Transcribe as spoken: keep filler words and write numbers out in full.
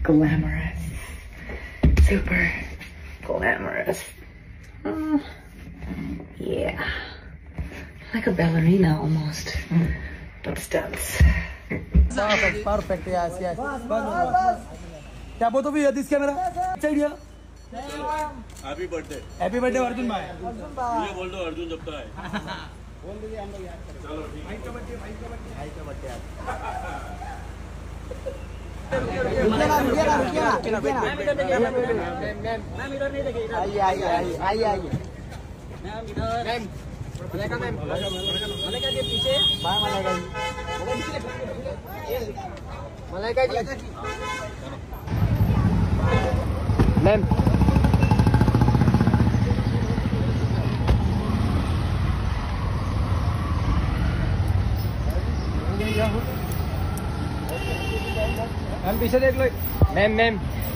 glamorous, super glamorous. Uh, yeah, like a ballerina almost, but stunts. Perfect, perfect, yes, yes. क्या बोल तो भी यदि इसके मेरा चाहिए happy birthday happy birthday Arjun भाई ये बोल दो अर्जुन जब तक आए बोल दीजिए हम लोग याद करें चलो ठीक भाई का बर्थडे भाई का बर्थडे भाई का बर्थडे रुकिए ना रुकिए ना रुकिए ना रुकिए ना मैम मैम इधर नहीं देखिए आइए आइए आइए आइए आइए मैम इधर मैम मलाइका मैम मलाइका के पीछे bye Malaika ji Malaika ji ma'am ma'am पीछे देख लो मैम मैम